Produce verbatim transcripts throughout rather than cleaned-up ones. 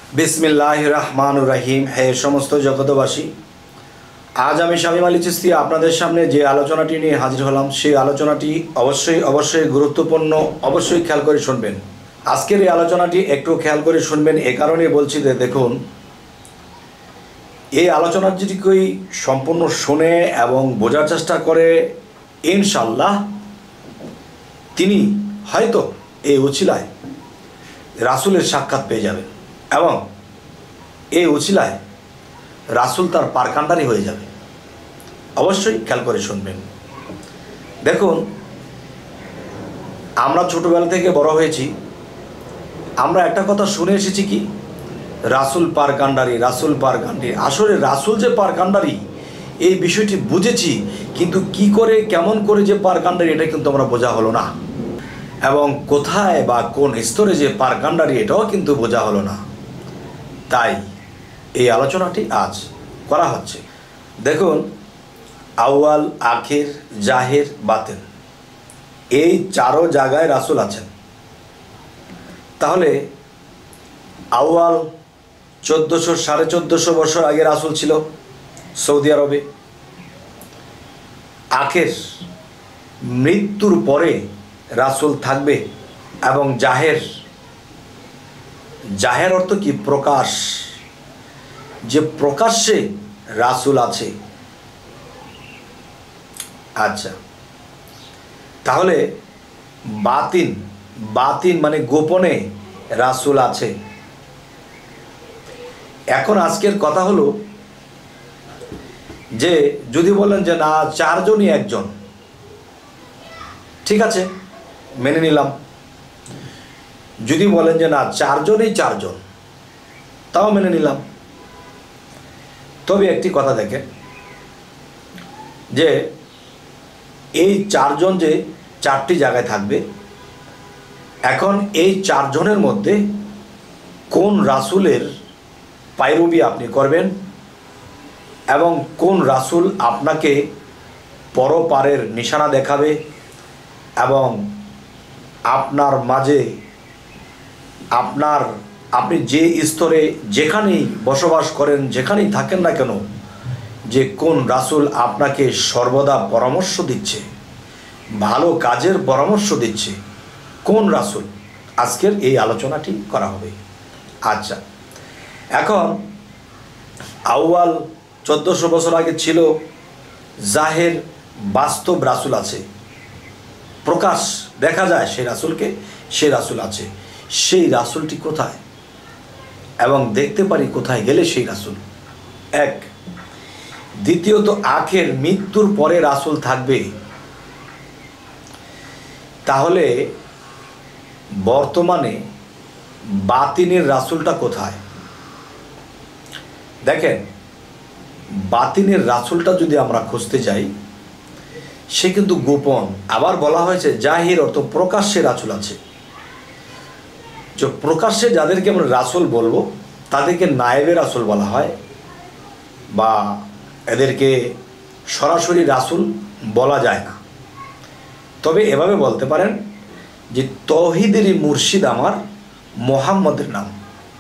बिस्मिल्लाहिर रहमानिर रहीम। हे समस्त जगतबासी, आज आमी शामीम आली चिश्ती आपनादेर सामने जे आलोचनाटी निये हाजिर हलाम सेई आलोचनाटी अवश्यई अवश्यई गुरुत्वपूर्ण, अवश्यई खेयाल करे शुनबेन। आजकेर এই आलोचनाटी एकटू खेयाल करे शुनबेन ए कारणे बोलछि जे देखुन এই आलोचनाटी सम्पूर्ण शुने एवं बोझार चेष्टा करे इनशाल्लाह तिनि हयतो এই उचिलाय रासुलेर साक्षाৎ पेये जाबेन এবং এই উছিলায় রাসূল তার পারকান্ডারি হয়ে যাবে। অবশ্যই খেয়াল করে শুনবেন। দেখুন, আমরা ছোটবেলা থেকে বড় হয়েছি, আমরা একটা কথা শুনে এসেছি কি, রাসূল পারকান্ডারি, রাসূল পারকান্ডারি। আসলে রাসূল যে পারকান্ডারি এই বিষয়টি বুঝেছি, কিন্তু কি করে কেমন করে যে পারকান্ডারি এটা কিন্তু আমরা বোঝা হলো না, এবং কোথায় বা কোন স্তরে যে পারকান্ডারি এটাও কিন্তু বোঝা হলো না। তাই এই আলোচনাটি আজ করা হচ্ছে। দেখুন, আউয়াল, আখির, জাহির, বাতিন এই চারো জায়গায় রাসূল আছেন। তাহলে আউয়াল চোদ্দোশো সাড়ে চোদ্দোশো বছর আগে রাসূল ছিল সৌদি আরবে। আখির মৃত্যুর পরে রাসূল থাকবে। এবং জাহের, জাহের অর্থ কি? প্রকাশ, যে প্রকাশ্যে রাসূল আছে। আচ্ছা, তাহলে বাতিন, বাতিন মানে গোপনে রাসূল আছে। এখন আজকের কথা হলো যে যদি বলেন যে না চারজনই একজন, ঠিক আছে, মেনে নিলাম। যদি বলেন যে না চারজনই চারজন, তাও মেনে নিলাম। তবে একটি কথা দেখেন যে এই চারজন যে চারটি জায়গায় থাকবে, এখন এই চারজনের মধ্যে কোন রাসূলের পায়রবি আপনি করবেন এবং কোন রাসূল আপনাকে পরপারের নিশানা দেখাবে এবং আপনার মাঝে আপনার আপনি যে স্তরে যেখানেই বসবাস করেন, যেখানেই থাকেন না কেন, যে কোন রাসূল আপনাকে সর্বদা পরামর্শ দিচ্ছে, ভালো কাজের পরামর্শ দিচ্ছে, কোন রাসূল, আজকের এই আলোচনাটি করা হবে। আচ্ছা, এখন আউয়াল চোদ্দোশো বছর আগে ছিল, জাহের বাস্তব রাসূল আছে, প্রকাশ দেখা যায় সেই রাসূলকে, সেই রাসূল আছে। সেই রাসূলটি কোথায় এবং দেখতে পারি কোথায় গেলে সেই রাসূল? এক। দ্বিতীয়ত, আখের মৃত্যুর পরে রাসূল থাকবে। তাহলে বর্তমানে বাতিনের রাসূলটা কোথায়? দেখেন, বাতিনের রাসূলটা যদি আমরা খুঁজতে যাই, সে কিন্তু গোপন। আবার বলা হয়েছে জাহির অর্থ প্রকাশ্যে রাসূল আছে। যে প্রকাশ্যে যাদেরকে আমরা রাসূল বলবো তাদেরকে নায়েবে রাসূল বলা হয়, বা এদেরকে সরাসরি রাসূল বলা যায় না। তবে এভাবে বলতে পারেন যে তৌহিদেরই মুর্শিদ আমার মুহাম্মদের নাম,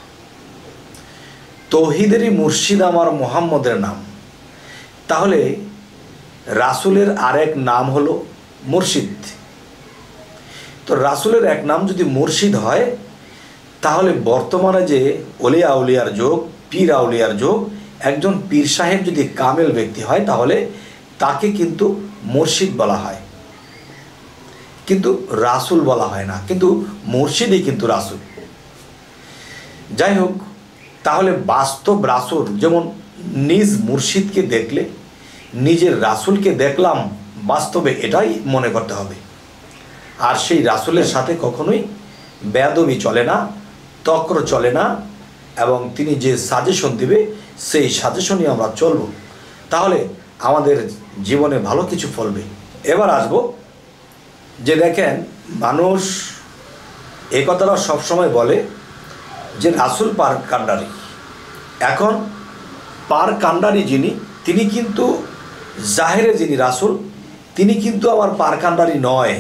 তৌহিদেরই মুর্শিদ আমার মুহাম্মদের নাম। তাহলে রাসূলের আরেক নাম হলো মুর্শিদ। তো রাসূলের এক নাম যদি মুর্শিদ হয়, তাহলে বর্তমানে যে ওলিয়া আউলিয়ার যুগ, পীর আউলিয়ার যুগ, একজন পীর সাহেব যদি কামেল ব্যক্তি হয় তাহলে তাকে কিন্তু মুর্শিদ বলা হয়, কিন্তু রাসূল বলা হয় না। কিন্তু মুর্শিদই কিন্তু রাসূল। যাই হোক, তাহলে বাস্তব রাসূল যেমন নিজ মুর্শিদকে দেখলে নিজের রাসূলকে দেখলাম, বাস্তবে এটাই মনে করতে হবে। আর সেই রাসূলের সাথে কখনোই বেয়াদবি চলে না, তক্র চলে না, এবং তিনি যে সাজেশন দিবে সেই সাজেশনই আমরা চলব। তাহলে আমাদের জীবনে ভালো কিছু ফলবে। এবার আসব যে দেখেন, মানুষ এই কথাটা সবসময় বলে যে রাসূল পার কান্ডারি। এখন পার কান্ডারি যিনি, তিনি কিন্তু জাহেরে যিনি রাসূল, তিনি কিন্তু আমার পার কান্ডারি নয়।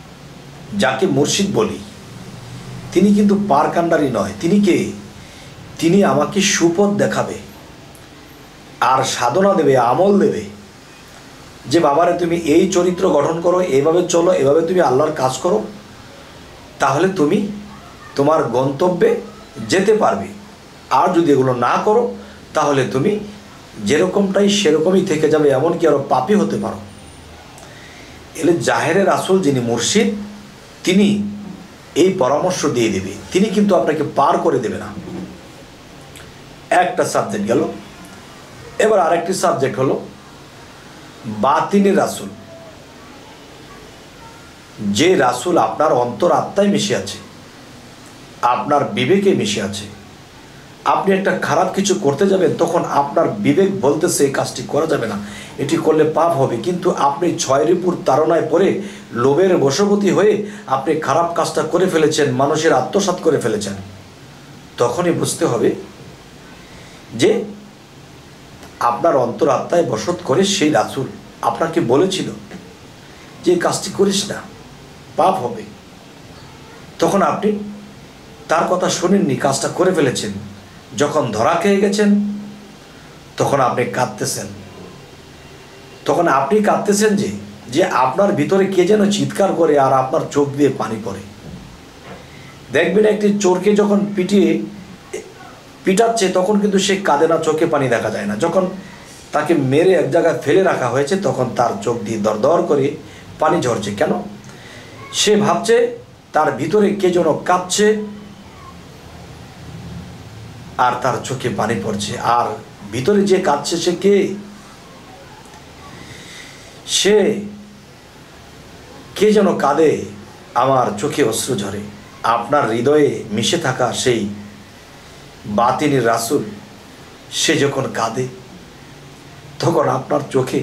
যাকে মুর্শিদ বলি তিনি কিন্তু পার কান্ডারি নয়। তিনি কে? তিনি আমাকে সুপথ দেখাবে আর সাধনা দেবে, আমল দেবে যে বাবারে তুমি এই চরিত্র গঠন করো, এইভাবে চলো, এভাবে তুমি আল্লাহর কাজ করো, তাহলে তুমি তোমার গন্তব্যে যেতে পারবে। আর যদি এগুলো না করো তাহলে তুমি যেরকমটাই সেরকমই থেকে যাবে, এমনকি আরও পাপী হতে পারো। এলে জাহেরে রাসূল যিনি মুর্শিদ, তিনি এই পরামর্শ দিয়ে দেবে, তিনি কিন্তু আপনাকে পার করে দেবে না। একটা সাবজেক্ট গেল। এবার আরেকটি সাবজেক্ট হলো বাতিনের রাসূল, যে রাসূল আপনার অন্তর আত্মায় মিশে আছে, আপনার বিবেকে মিশে আছে। আপনি একটা খারাপ কিছু করতে যাবেন, তখন আপনার বিবেক বলতেছে এই কাজটি করা যাবে না, এটি করলে পাপ হবে, কিন্তু আপনি ছয় রিপুর তাড়নায় পড়ে লোভের বশবর্তী হয়ে আপনি খারাপ কাজটা করে ফেলেছেন, মানুষের আত্মসাৎ করে ফেলেছেন। তখনই বুঝতে হবে যে আপনার অন্তর আত্মায় বসত করে সেই রাসূল আপনাকে বলেছিল যে কাজটি করিস না, পাপ হবে। তখন আপনি তার কথা শোনেননি, কাজটা করে ফেলেছেন। যখন ধরা খেয়ে গেছেন তখন আপনি কাঁদতেছেন। তখন আপনি কাঁদতেছেন যে যে আপনার ভিতরে কে যেন চিৎকার করে আর আপনার চোখ দিয়ে পানি পড়ে। দেখবেন একটি চোরকে যখন পিটিয়ে পিটাচ্ছে তখন কিন্তু সে কাঁদে না, চোখে পানি দেখা যায় না। যখন তাকে মেরে এক জায়গায় ফেলে রাখা হয়েছে তখন তার চোখ দিয়ে দর দর করে পানি ঝরছে। কেন? সে ভাবছে তার ভিতরে কে যেন কাঁদছে আর তার চোখে পানি পড়ছে। আর ভিতরে যে কাঁদছে সে কে? সে কে যেন কাঁদে, আমার চোখে অশ্রু ঝরে। আপনার হৃদয়ে মিশে থাকা সেই বাতিনের রাসূল সে যখন কাঁদে তখন আপনার চোখে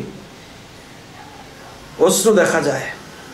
অশ্রু দেখা যায়।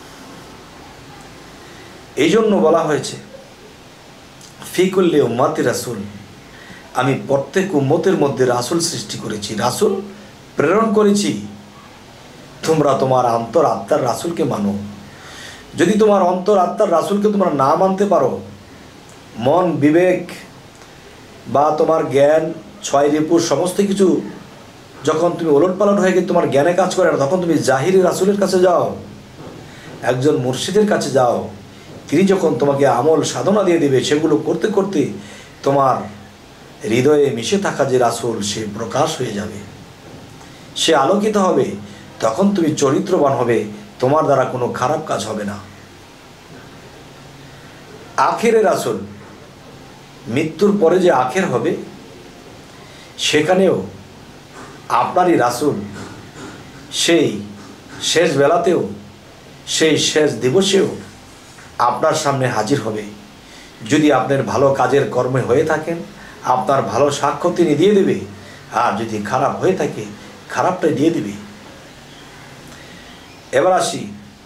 এই জন্য বলা হয়েছে ফি কুল্লি উম্মতি রাসূল, আমি প্রত্যেক উম্মতের মধ্যে রাসূল সৃষ্টি করেছি, রাসূল প্রেরণ করেছি। তোমরা তোমার অন্তর আত্মার রাসূলকে মানো। যদি তোমার অন্তর আত্মার রাসূলকে তোমরা না মানতে পারো, মন বিবেক বা তোমার জ্ঞান ছয় রিপুর সমস্ত কিছু যখন তুমি ওলট পালট হয়ে গিয়ে তোমার জ্ঞানে কাজ করে না, তখন তুমি জাহিরি রাসূলের কাছে যাও, একজন মুর্শিদের কাছে যাও। তিনি যখন তোমাকে আমল সাধনা দিয়ে দেবে, সেগুলো করতে করতে তোমার হৃদয়ে মিশে থাকা যে রাসূল সে প্রকাশ হয়ে যাবে, সে আলোকিত হবে। তখন তুমি চরিত্রবান হবে, তোমার দ্বারা কোনো খারাপ কাজ হবে না। আখেরে রাসূল, মৃত্যুর পরে যে আখের হবে সেখানেও আপনারই রাসূল সেই শেষ বেলাতেও, সেই শেষ দিবসেও আপনার সামনে হাজির হবে। যদি আপনার ভালো কাজের কর্মে হয়ে থাকেন, আপনার ভালো সাক্ষ্য তিনি দিয়ে দেবে, আর যদি খারাপ হয়ে থাকে খারাপটাই দিয়ে দেবে। এবার আসি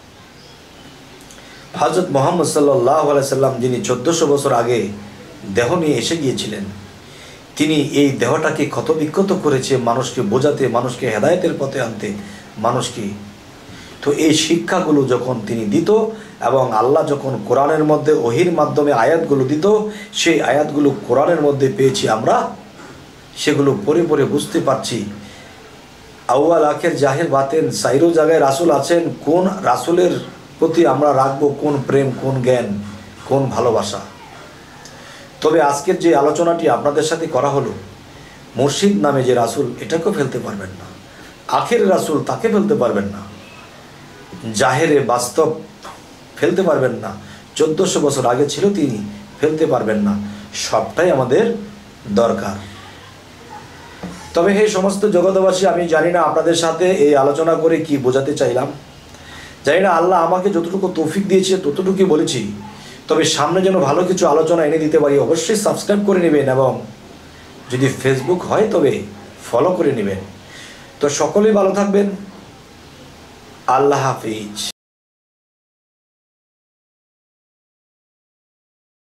হযরত মুহাম্মদ সাল্লাল্লাহু আলাইহি সাল্লাম, যিনি চোদ্দশো বছর আগে দেহ নিয়ে এসে গিয়েছিলেন। তিনি এই দেহটাকে ক্ষতবিক্ষত করেছে মানুষকে বোঝাতে, মানুষকে হেদায়েতের পথে আনতে, মানুষকে। তো এই শিক্ষাগুলো যখন তিনি দিত এবং আল্লাহ যখন কোরআনের মধ্যে ওহির মাধ্যমে আয়াতগুলো দিত, সেই আয়াতগুলো কোরআনের মধ্যে পেয়েছি আমরা, সেগুলো পড়ে পড়ে বুঝতে পারছি আউয়াল আখের জাহের বাতেন সাইরো জায়গায় রাসূল আছেন। কোন রাসূলের প্রতি আমরা রাখবো কোন প্রেম, কোন জ্ঞান, কোন ভালোবাসা। তবে আজকের যে আলোচনাটি আপনাদের সাথে করা হলো, মুর্শিদ নামে যে রাসূল, এটাকেও ফেলতে পারবেন না। আখের রাসূল, তাকে ফেলতে পারবেন না। জাহেরে বাস্তব ফেলতে পারবেন না। চোদ্দশো বছর আগে ছিল তিনি, ফেলতে পারবেন না। সবটাই আমাদের দরকার। তবে হে সমস্ত জগতবাসী, আমি জানি না আপনাদের সাথে এই আলোচনা করে কি বোঝাতে চাইলাম, জানি না। আল্লাহ আমাকে যতটুকু তৌফিক দিয়েছে ততটুকুই বলেছি। তবে সামনে যেন ভালো কিছু আলোচনা এনে দিতে পারি। অবশ্যই সাবস্ক্রাইব করে নেবেন এবং যদি ফেসবুক হয় তবে ফলো করে নেবেন। তো সকলেই ভালো থাকবেন। আল্লাহ হাফিজ।